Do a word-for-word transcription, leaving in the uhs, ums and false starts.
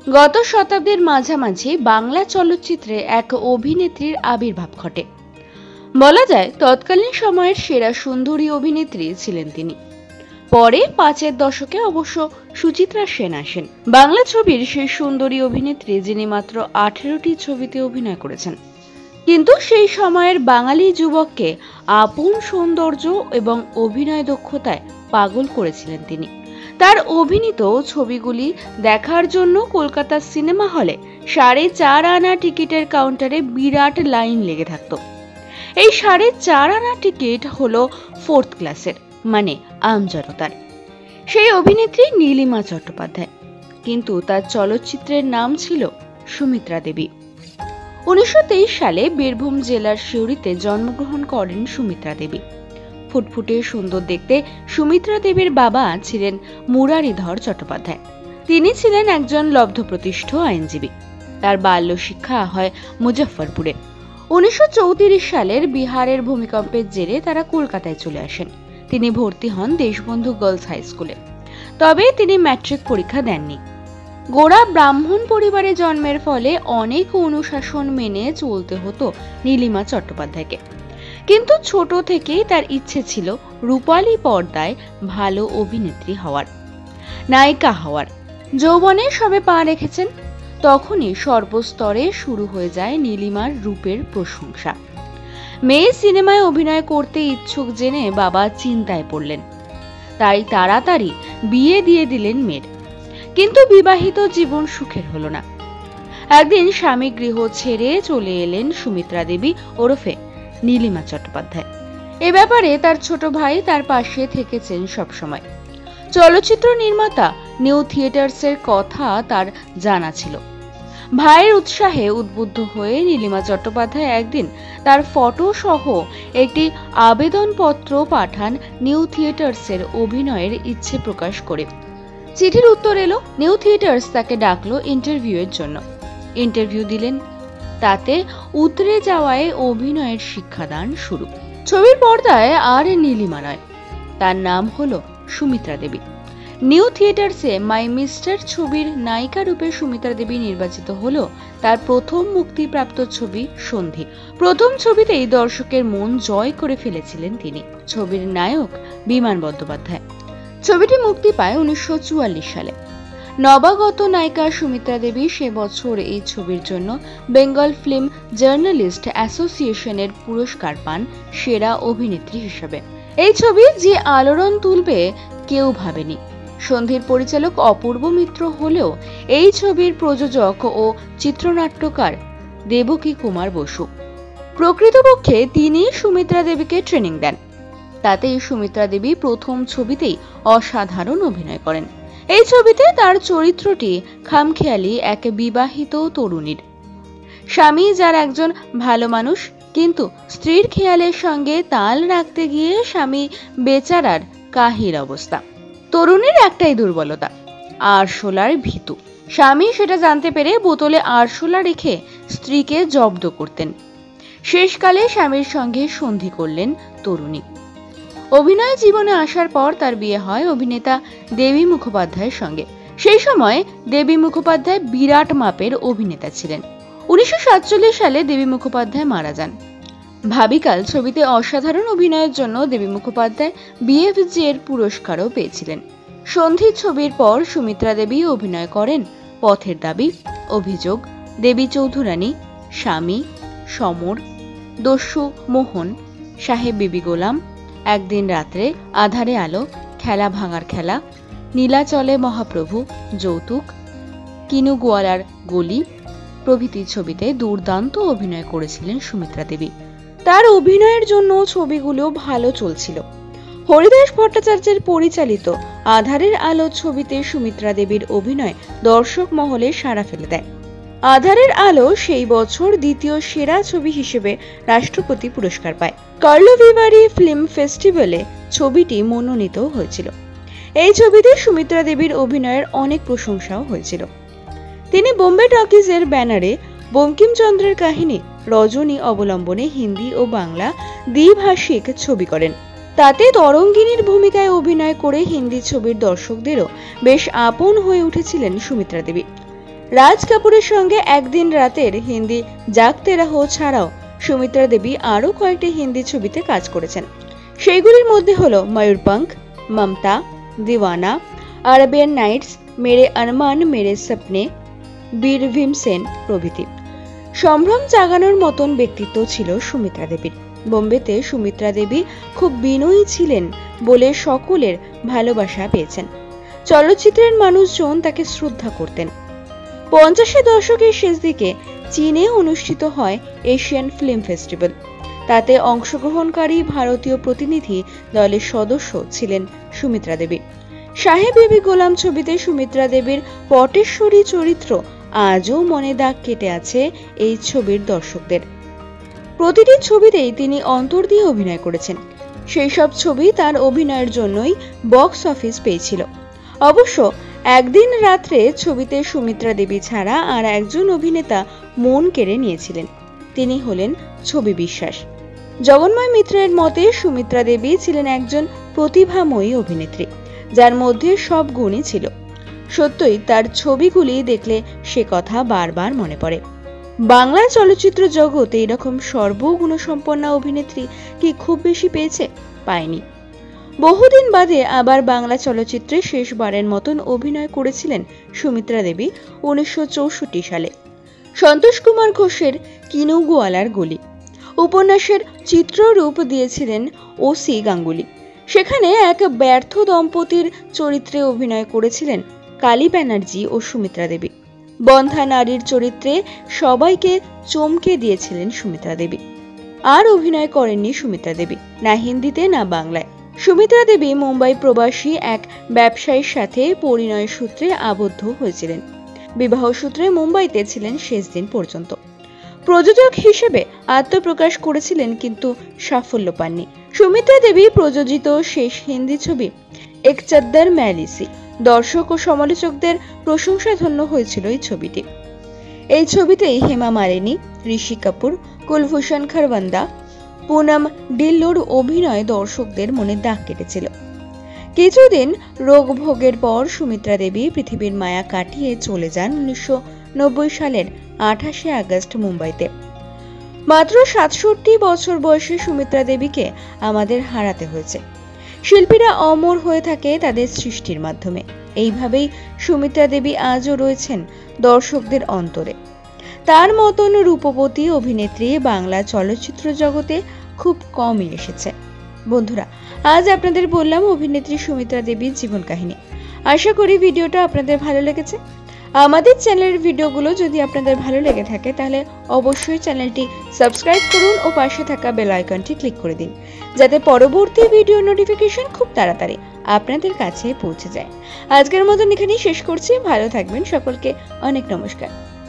গত শতাব্দীর মাঝামাঝি বাংলা চলচ্চিত্রে এক অভিনেত্রীর আবির্ভাব ঘটে। বলা যায় তৎকালীন সময়ের সেরা সুন্দরী অভিনেত্রী ছিলেন তিনি। পরে পাঁচের দশকে অবশ্য সুচিত্রা সেন আসেন, বাংলা ছবির সেই সুন্দরী অভিনেত্রী যিনি মাত্র আঠেরোটি ছবিতে অভিনয় করেছেন। কিন্তু সেই সময়ের বাঙালি যুবককে আপন সৌন্দর্য এবং অভিনয় দক্ষতায় পাগল করেছিলেন তিনি। তার অভিনীত ছবিগুলি দেখার জন্য কলকাতার সিনেমা হলে সাড়ে চার আনা টিকিটের কাউন্টারে বিরাট লাইন লেগে থাকত। এই সাড়ে চার আনা টিকিট হলো ফোর্থ ক্লাসের, মানে আমজনতার। সেই অভিনেত্রী নীলিমা চট্টোপাধ্যায়, কিন্তু তার চলচ্চিত্রের নাম ছিল সুমিত্রা দেবী। উনিশশো তেইশ সালে বীরভূম জেলার সিউড়িতে জন্মগ্রহণ করেন সুমিত্রা দেবী। ফুটফুটে সুন্দর দেখতে সুমিত্রা দেবীর বাবা ছিলেন মুরারীধর চট্টোপাধ্যায়। তিনি ছিলেন একজন লব্ধপ্রতিষ্ঠ আইনজীবী। তার বাল্য শিক্ষা হয় মুজফ্ফরপুরে। উনিশশো চৌত্রিশ সালের বিহারের ভূমিকম্পের জেরে তারা কলকাতায় চলে আসেন। তিনি ভর্তি হন দেশবন্ধু গার্লস হাই স্কুলে, তবে তিনি ম্যাট্রিক পরীক্ষা দেননি। গোড়া ব্রাহ্মণ পরিবারে জন্মের ফলে অনেক অনুশাসন মেনে চলতে হতো নীলিমা চট্টোপাধ্যায়কে। কিন্তু ছোট থেকেই তার ইচ্ছে ছিল রূপালী পর্দায় ভালো অভিনেত্রী হওয়ার, নায়িকা হওয়ার। যৌবনে সবে পা রেখেছেন, তখনই সর্বস্তরে শুরু হয়ে যায় নীলিমার রূপের প্রশংসা। মেয়ে সিনেমায় অভিনয় করতে ইচ্ছুক জেনে বাবা চিন্তায় পড়লেন, তাই তাড়াতাড়ি বিয়ে দিয়ে দিলেন মেয়ের। কিন্তু বিবাহিত জীবন সুখের হলো না। একদিন স্বামী গৃহ ছেড়ে চলে এলেন সুমিত্রা দেবী ওরফে নীলিমা চট্টোপাধ্যায়। এ ব্যাপারে তার ছোট ভাই তার পাশে থেকেছেন সবসময়। চলচ্চিত্র নির্মাতা নিউ থিয়েটার্সের কথা তার জানা ছিল। ভাইয়ের উৎসাহে উদ্বুদ্ধ হয়ে নীলিমা চট্টোপাধ্যায় একদিন তার ফটো সহ একটি আবেদনপত্র পাঠান নিউ থিয়েটার্সের অভিনয়ের ইচ্ছে প্রকাশ করে। চিঠির উত্তর এলো, নিউ থিয়েটার্স তাকে ডাকলো ইন্টারভিউয়ের জন্য। ইন্টারভিউ দিলেন, তাতে উতরে যাওয়ায় অভিনয়ের শিক্ষাদান শুরু। ছবির পর্দায় আর নীলিমা নয়, তার নাম হলো সুমিত্রা দেবী। নিউ থিয়েটার্সে মাই মিস্টার ছবির নায়িকা রূপে সুমিত্রা দেবী নির্বাচিত হলো তার প্রথম মুক্তিপ্রাপ্ত ছবি সন্ধি। প্রথম ছবিতেই দর্শকের মন জয় করে ফেলেছিলেন তিনি। ছবির নায়ক বিমান বন্দ্যোপাধ্যায়। ছবিটি মুক্তি পায় উনিশশো চুয়াল্লিশ সালে। নবাগত নায়িকা সুমিত্রা দেবী সে বছর এই ছবির জন্য বেঙ্গল ফিল্ম জার্নালিস্ট অ্যাসোসিয়েশনের পুরস্কার পান সেরা অভিনেত্রী হিসেবে। এই ছবি যে আলোড়ন তুলবে কেউ ভাবেনি। সন্ধির পরিচালক অপূর্ব মিত্র হলেও এই ছবির প্রযোজক ও চিত্রনাট্যকার দেবকী কুমার বসু। প্রকৃতপক্ষে তিনি সুমিত্রা দেবীকে ট্রেনিং দেন। তাতেই সুমিত্রা দেবী প্রথম ছবিতেই অসাধারণ অভিনয় করেন। এই ছবিতে তার চরিত্রটি খামখেয়ালি এক বিবাহিত তরুণীর। স্বামী যার একজন ভালো মানুষ, কিন্তু স্ত্রীর খেয়ালের সঙ্গে তাল রাখতে গিয়ে স্বামী বেচারার কাহিল অবস্থা। তরুণীর একটাই দুর্বলতা, আরশোলার ভীতু। স্বামী সেটা জানতে পেরে বোতলে আরশোলা রেখে স্ত্রীকে জব্দ করতেন। শেষকালে স্বামীর সঙ্গে সন্ধি করলেন তরুণী। অভিনয় জীবনে আসার পর তার বিয়ে হয় অভিনেতা দেবী মুখোপাধ্যায়ের সঙ্গে। সেই সময় দেবী মুখোপাধ্যায় বিরাট মাপের অভিনেতা ছিলেন। উনিশশো সাতচল্লিশ সালে দেবী মুখোপাধ্যায় মারা যান। ভাবিকাল ছবিতে অসাধারণ অভিনয়ের জন্য দেবী মুখোপাধ্যায় বিএফজি এর পুরস্কারও পেয়েছিলেন। সন্ধি ছবির পর সুমিত্রা দেবী অভিনয় করেন পথের দাবি, অভিযোগ, দেবী চৌধুরানী, স্বামী, সমর, দস্যু মোহন, সাহেব বিবি গোলাম, একদিন রাত্রে, আধারে আলো, খেলা ভাঙার খেলা, নীলাচলে মহাপ্রভু, যৌতুক, কিনু গোয়ালার গলি প্রভৃতি ছবিতে দুর্দান্ত অভিনয় করেছিলেন সুমিত্রা দেবী। তার অভিনয়ের জন্য ছবিগুলো ভালো চলছিল। হরিদাস ভট্টাচার্যের পরিচালিত আধারের আলো ছবিতে সুমিত্রা দেবীর অভিনয় দর্শক মহলে সাড়া ফেলে দেয়। আধারের আলো সেই বছর দ্বিতীয় সেরা ছবি হিসেবে রাষ্ট্রপতি পুরস্কার পায়। কার্লোভিভারি ফিল্ম ফেস্টিভ্যালে ছবিটি মনোনীত হয়েছিল। এই ছবিতে সুমিত্রা দেবীর অভিনয়ের অনেক প্রশংসাও হয়েছিল। তিনি বোম্বে টকিজের ব্যানারে বঙ্কিমচন্দ্রের কাহিনী রজনী অবলম্বনে হিন্দি ও বাংলা দ্বিভাষিক ছবি করেন। তাতে তরঙ্গিনীর ভূমিকায় অভিনয় করে হিন্দি ছবির দর্শকদেরও বেশ আপন হয়ে উঠেছিলেন সুমিত্রা দেবী। রাজ কাপুরের সঙ্গে একদিন রাতের হিন্দি জাগতে রাহো ছাড়াও সুমিত্রা দেবী আরও কয়েকটি হিন্দি ছবিতে কাজ করেছেন। সেইগুলির মধ্যে হলো ময়ূরপঙ্খ, মমতা, দিওয়ানা, আরবিয়ান নাইটস, মেরে আরমান মেরে সপনে, বীর ভীমসেন প্রভৃতি। সম্ভ্রম জাগানোর মতন ব্যক্তিত্ব ছিল সুমিত্রা দেবীর। বোম্বেতে সুমিত্রা দেবী খুব বিনয়ী ছিলেন বলে সকলের ভালোবাসা পেয়েছেন। চলচ্চিত্রের মানুষজন তাকে শ্রদ্ধা করতেন। পঞ্চাশের দশকের শেষ দিকে চীনে অনুষ্ঠিত হয় এশিয়ান ফিল্ম ফেস্টিভ্যাল। তাতে অংশগ্রহণকারী ভারতীয় প্রতিনিধি দলের সদস্য ছিলেন সুমিত্রা দেবী। সাহেব বিবি গোলাম ছবিতে সুমিত্রা দেবীর পটেশ্বরী চরিত্র আজও মনে দাগ কেটে আছে এই ছবির দর্শকদের। প্রতিটি ছবিতেই তিনি অন্তর দিয়ে অভিনয় করেছেন। সেই সব ছবি তার অভিনয়ের জন্যই বক্স অফিস পেয়েছিল। অবশ্য একদিন রাত্রে ছবিতে সুমিত্রা দেবী ছাড়া আর একজন অভিনেতা মন কেড়ে নিয়েছিলেন। তিনি হলেন ছবি বিশ্বাস। জগন্ময় মিত্রের মতে সুমিত্রা দেবী ছিলেন একজন প্রতিভাময়ী অভিনেত্রী, যার মধ্যে সব গুণই ছিল। সত্যই তার ছবিগুলি দেখলে সে কথা বারবার মনে পড়ে। বাংলা চলচ্চিত্র জগতে এরকম সর্বগুণসম্পন্না অভিনেত্রী কি খুব বেশি পেয়েছে? পায়নি। বহুদিন বাদে আবার বাংলা চলচ্চিত্রে শেষবারের মতন অভিনয় করেছিলেন সুমিত্রা দেবী উনিশশো চৌষট্টি সালে সন্তোষ কুমার ঘোষের কিনুগুয়ালার গলি উপন্যাসের চিত্ররূপ দিয়েছিলেন ওসি গাঙ্গুলি। সেখানে এক ব্যর্থ দম্পতির চরিত্রে অভিনয় করেছিলেন কালী ব্যানার্জি ও সুমিত্রা দেবী। বন্ধা নারীর চরিত্রে সবাইকে চমকে দিয়েছিলেন সুমিত্রা দেবী। আর অভিনয় করেননি সুমিত্রা দেবী, না হিন্দিতে না বাংলায়। সুমিত্রা দেবী মুম্বাই প্রবাসী এক ব্যবসায়ীর সাথে পরিণয় সূত্রে আবদ্ধ হয়েছিলেন। বিবাহ সূত্রে মুম্বাইতে ছিলেন শেষ দিন পর্যন্ত। প্রযোজক হিসেবে আত্মপ্রকাশ করেছিলেন কিন্তু সাফল্য পাননি। সুমিত্রা দেবী প্রযোজিত শেষ হিন্দি ছবি এক চাদ্দর ম্যালিসি। দর্শক ও সমালোচকদের প্রশংসায় ধন্য হয়েছিল এই ছবিটি। এই ছবিতেই হেমা মালিনী, ঋষি কাপুর, কুলভূষণ খরবন্দা, পুনম ডিল্লোর অভিনয় দর্শকদের মনে দাগ কেটেছিল। কিছুদিন রোগ ভোগের পর সুমিত্রা দেবী পৃথিবীর মায়া কাটিয়ে চলে যান উনিশশো নব্বই সালের আঠাশে আগস্ট মুম্বাইতে। মাত্র সাতষট্টি বছর বয়সে সুমিত্রা দেবীকে আমাদের হারাতে হয়েছে। শিল্পীরা অমর হয়ে থাকে তাদের সৃষ্টির মাধ্যমে। এইভাবেই সুমিত্রা দেবী আজও রয়েছেন দর্শকদের অন্তরে। তার মতন রূপবতী অভিনেত্রী বাংলা চলচ্চিত্র জগতে খুব কমই এসেছে। বন্ধুরা, আজ আপনাদের বললাম অভিনেত্রী সুমিত্রা দেবীর জীবন কাহিনী। আশা করি ভিডিওটা আপনাদের ভালো লেগেছে। আমাদের চ্যানেলের ভিডিওগুলো যদি আপনাদের ভালো লেগে থাকে তাহলে অবশ্যই চ্যানেলটি সাবস্ক্রাইব করুন ও পাশে থাকা বেল আইকনটি ক্লিক করে দিন, যাতে পরবর্তী ভিডিও নোটিফিকেশন খুব তাড়াতাড়ি আপনাদের কাছে পৌঁছে যায়। আজকের মতন এখানেই শেষ করছি। ভালো থাকবেন, সকলকে অনেক নমস্কার।